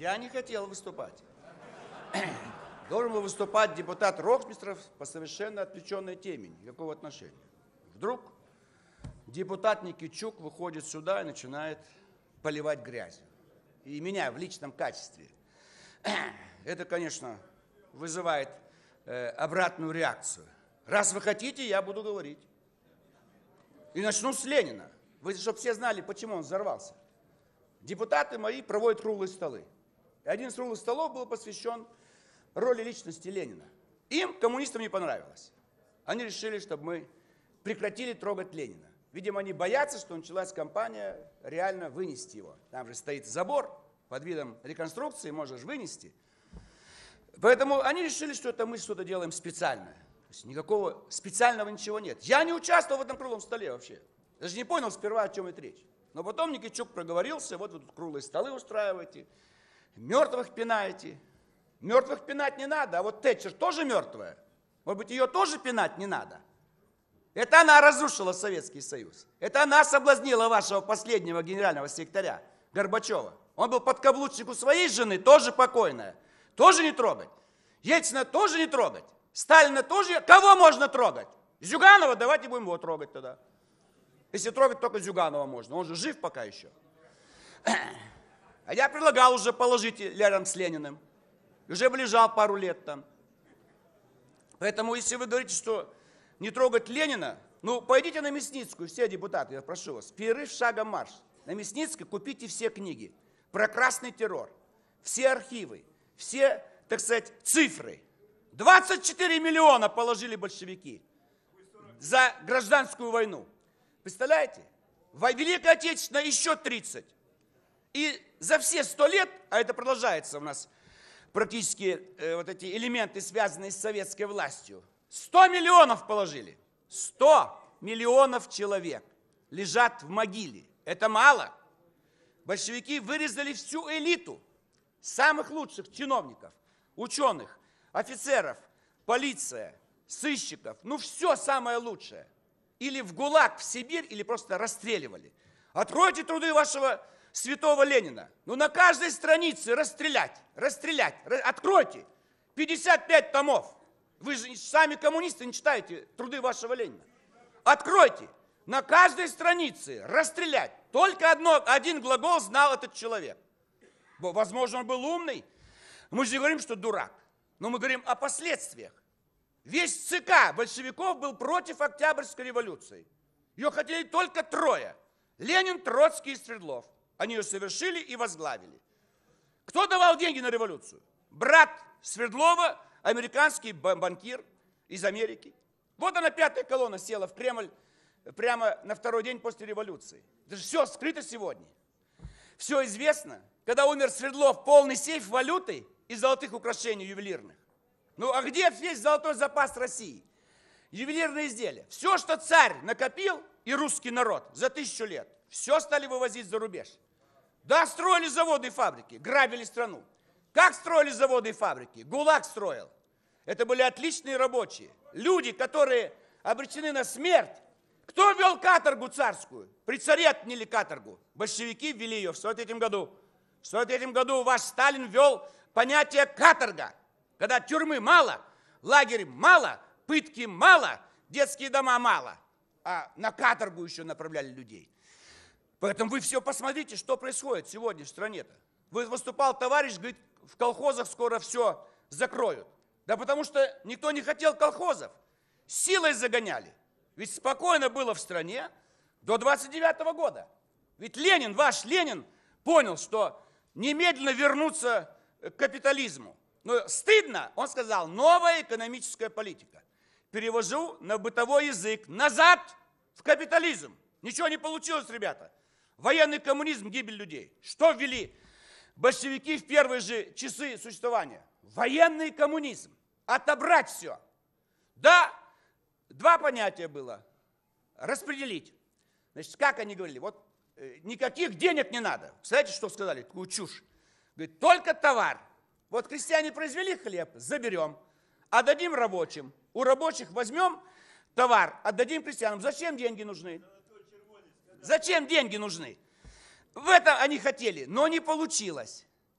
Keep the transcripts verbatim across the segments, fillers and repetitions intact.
Я не хотел выступать. Должен был выступать депутат Ротмистров по совершенно отвлеченной теме, никакого отношения. Вдруг депутат Никитчук выходит сюда и начинает поливать грязью. И меня в личном качестве. Это, конечно, вызывает э, обратную реакцию. Раз вы хотите, я буду говорить. И начну с Ленина. Вы, чтобы все знали, почему он взорвался. Депутаты мои проводят круглые столы. И один из круглых столов был посвящен роли личности Ленина. Им, коммунистам, не понравилось. Они решили, чтобы мы прекратили трогать Ленина. Видимо, они боятся, что началась кампания реально вынести его. Там же стоит забор, под видом реконструкции можешь вынести. Поэтому они решили, что это мы что-то делаем специальное. То есть никакого специального ничего нет. Я не участвовал в этом круглом столе вообще. Даже не понял сперва, о чем идет речь. Но потом Никитчук проговорился, вот вы тут круглые столы устраиваете, мертвых пинаете. Мертвых пинать не надо, а вот Тэтчер тоже мертвая. Может быть, ее тоже пинать не надо? Это она разрушила Советский Союз. Это она соблазнила вашего последнего генерального секретаря Горбачева. Он был подкаблучник у своей жены, тоже покойная. Тоже не трогать. Ельцина тоже не трогать. Сталина тоже. Кого можно трогать? Зюганова, давайте будем его трогать тогда. Если трогать только Зюганова можно. Он же жив пока еще. А я предлагал уже положить рядом с Лениным. Уже бы лежал пару лет там. Поэтому, если вы говорите, что не трогать Ленина, ну, пойдите на Мясницкую, все депутаты, я прошу вас, перерыв шагом марш. На Мясницкой купите все книги про красный террор, все архивы, все, так сказать, цифры. двадцать четыре миллиона положили большевики за гражданскую войну. Представляете? Великая Отечественная еще тридцать. И за все сто лет, а это продолжается у нас, практически э, вот эти элементы, связанные с советской властью, сто миллионов положили. сто миллионов человек лежат в могиле. Это мало. Большевики вырезали всю элиту самых лучших чиновников, ученых, офицеров, полиция, сыщиков. Ну, все самое лучшее. Или в ГУЛАГ, в Сибирь, или просто расстреливали. Откройте труды вашего святого Ленина. Ну, на каждой странице расстрелять, расстрелять. Откройте. пятьдесят пять томов. Вы же сами коммунисты не читаете труды вашего Ленина. Откройте. На каждой странице расстрелять. Только одно, один глагол знал этот человек. Возможно, он был умный. Мы же не говорим, что дурак. Но мы говорим о последствиях. Весь ЦК большевиков был против Октябрьской революции. Ее хотели только трое. Ленин, Троцкий и Свердлов. Они ее совершили и возглавили. Кто давал деньги на революцию? Брат Свердлова, американский банкир из Америки. Вот она, пятая колонна, села в Кремль прямо на второй день после революции. Это же все скрыто сегодня. Все известно. Когда умер Свердлов, полный сейф валюты и золотых украшений ювелирных. Ну а где весь золотой запас России? Ювелирные изделия. Все, что царь накопил и русский народ за тысячу лет, все стали вывозить за рубеж. Да, строили заводы и фабрики, грабили страну. Как строили заводы и фабрики? ГУЛАГ строил. Это были отличные рабочие. Люди, которые обречены на смерть. Кто вел каторгу царскую? При царе отняли каторгу. Большевики ввели ее в сорок третьем году. В сорок третьем году ваш Сталин ввел понятие каторга. Когда тюрьмы мало, лагерь мало, пытки мало, детские дома мало. А на каторгу еще направляли людей. Поэтому вы все посмотрите, что происходит сегодня в стране-то. Вы выступал товарищ, говорит, в колхозах скоро все закроют. Да потому что никто не хотел колхозов. Силой загоняли. Ведь спокойно было в стране до двадцать девятого года. Ведь Ленин, ваш Ленин, понял, что немедленно вернуться к капитализму. Но стыдно, он сказал, новая экономическая политика. Перевожу на бытовой язык. Назад в капитализм. Ничего не получилось, ребята. Военный коммунизм, гибель людей. Что ввели большевики в первые же часы существования? Военный коммунизм. Отобрать все. Да, два понятия было. Распределить. Значит, как они говорили? Вот э, никаких денег не надо. Знаете, что сказали? Такую чушь. Говорит, только товар. Вот крестьяне произвели хлеб, заберем, отдадим рабочим. У рабочих возьмем товар, отдадим крестьянам. Зачем деньги нужны? Зачем деньги нужны? В этом они хотели, но не получилось.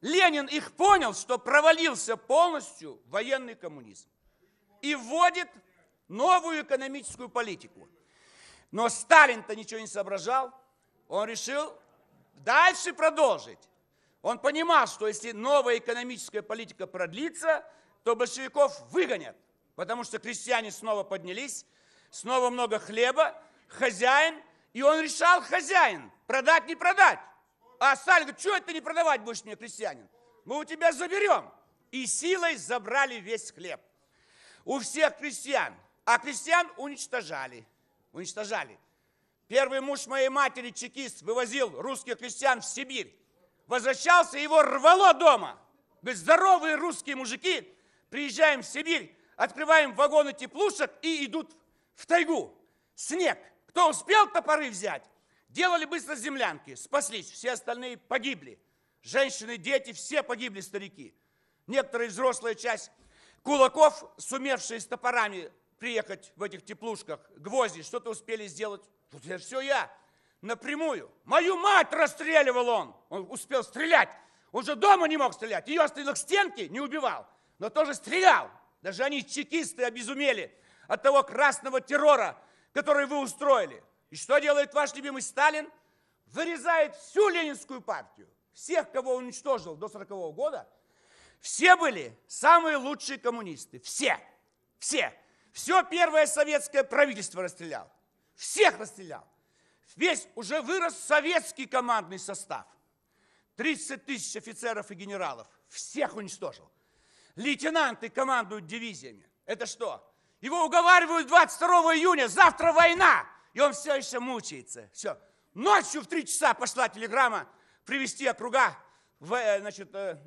Ленин их понял, что провалился полностью военный коммунизм. И вводит новую экономическую политику. Но Сталин-то ничего не соображал. Он решил дальше продолжить. Он понимал, что если новая экономическая политика продлится, то большевиков выгонят. Потому что крестьяне снова поднялись, снова много хлеба, хозяин. И он решал, хозяин, продать, не продать. А Сталин говорит, что это ты не продавать будешь мне, крестьянин? Мы у тебя заберем. И силой забрали весь хлеб. У всех крестьян. А крестьян уничтожали. Уничтожали. Первый муж моей матери, чекист, вывозил русских крестьян в Сибирь. Возвращался, его рвало дома. Говорит, здоровые русские мужики, приезжаем в Сибирь, открываем вагоны теплушек и идут в тайгу. Снег. Кто успел топоры взять, делали быстро землянки, спаслись, все остальные погибли. Женщины, дети, все погибли, старики. Некоторые взрослая часть кулаков, сумевшие с топорами приехать в этих теплушках, гвозди, что-то успели сделать. Тут это все я, напрямую. Мою мать расстреливал он. Он успел стрелять. Он же дома не мог стрелять. Ее оставил к стенке, не убивал, но тоже стрелял. Даже они, чекисты, обезумели от того красного террора, который вы устроили. И что делает ваш любимый Сталин? Вырезает всю ленинскую партию. Всех, кого он уничтожил до сорокового года, все были самые лучшие коммунисты. Все. Все. Все первое советское правительство расстрелял. Всех расстрелял. Весь уже вырос советский командный состав. тридцать тысяч офицеров и генералов. Всех уничтожил. Лейтенанты командуют дивизиями. Это что? Его уговаривают двадцать второго июня, завтра война. И он все еще мучается. Все. Ночью в три часа пошла телеграмма привести округа в, значит,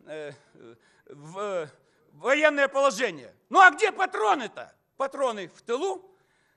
в военное положение. Ну а где патроны-то? Патроны в тылу.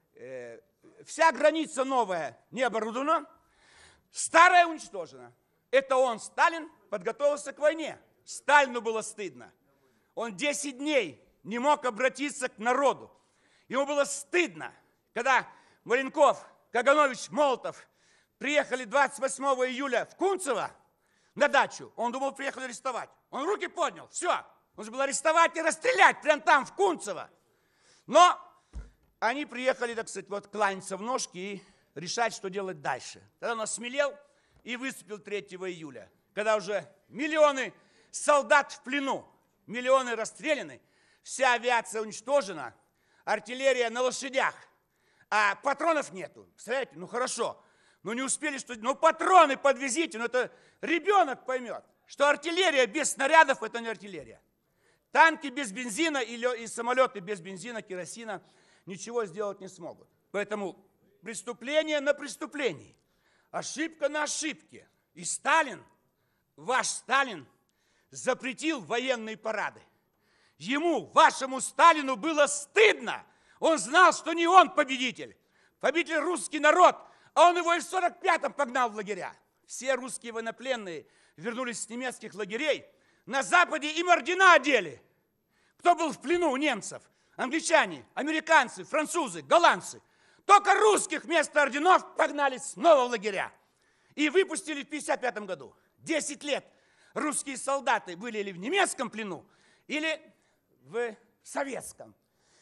Вся граница новая не оборудована. Старая уничтожена. Это он, Сталин, подготовился к войне. Сталину было стыдно. Он десять дней не мог обратиться к народу. Ему было стыдно, когда Маленков, Каганович, Молотов приехали двадцать восьмого июля в Кунцево на дачу. Он думал, приехали арестовать. Он руки поднял, все. Нужно было арестовать и расстрелять прямо там, в Кунцево. Но они приехали, так сказать, вот кланяться в ножки и решать, что делать дальше. Тогда он осмелел и выступил третьего июля, когда уже миллионы солдат в плену, миллионы расстреляны, вся авиация уничтожена, артиллерия на лошадях, а патронов нету. Представляете? Ну хорошо, ну не успели что... Ну патроны подвезите, ну это ребенок поймет, что артиллерия без снарядов – это не артиллерия. Танки без бензина и самолеты без бензина, керосина ничего сделать не смогут. Поэтому преступление на преступлении, ошибка на ошибке. И Сталин, ваш Сталин, запретил военные парады. Ему, вашему Сталину, было стыдно. Он знал, что не он победитель. Победитель русский народ, а он его и в сорок пятом погнал в лагеря. Все русские военнопленные вернулись с немецких лагерей. На Западе им ордена одели. Кто был в плену у немцев? Англичане, американцы, французы, голландцы. Только русских вместо орденов погнали снова в лагеря. И выпустили в пятьдесят пятом году. Десять лет русские солдаты были или в немецком плену, или в советском.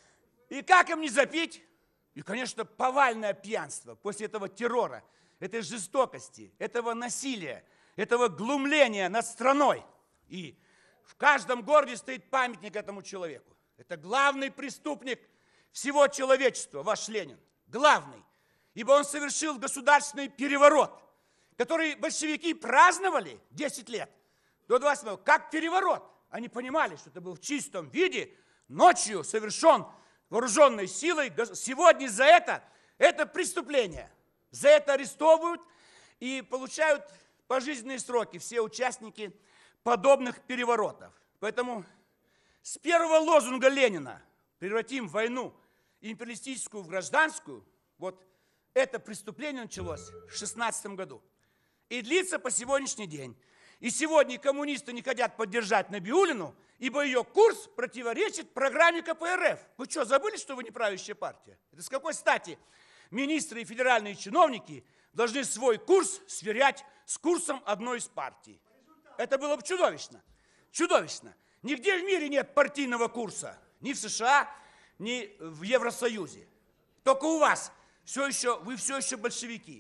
И как им не запить? И, конечно, повальное пьянство после этого террора, этой жестокости, этого насилия, этого глумления над страной. И в каждом городе стоит памятник этому человеку. Это главный преступник всего человечества, ваш Ленин. Главный. Ибо он совершил государственный переворот, который большевики праздновали десять лет до двадцать седьмого, как переворот. Они понимали, что это был в чистом виде, ночью совершен вооруженной силой. Сегодня за это, это преступление. За это арестовывают и получают пожизненные сроки все участники подобных переворотов. Поэтому с первого лозунга Ленина «Превратим войну империалистическую в гражданскую», вот это преступление началось в шестнадцатом году и длится по сегодняшний день. И сегодня коммунисты не хотят поддержать Набиуллину, ибо ее курс противоречит программе ка пэ эр эф. Вы что, забыли, что вы не правящая партия? Это с какой стати министры и федеральные чиновники должны свой курс сверять с курсом одной из партий? Это было бы чудовищно. Чудовищно. Нигде в мире нет партийного курса. Ни в США, ни в Евросоюзе. Только у вас все еще, вы все еще большевики.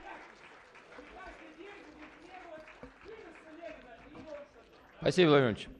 Василий Владимирович.